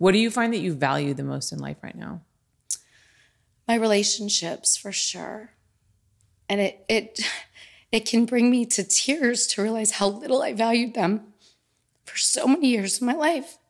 What do you find that you value the most in life right now? My relationships, for sure. And it can bring me to tears to realize how little I valued them for so many years of my life.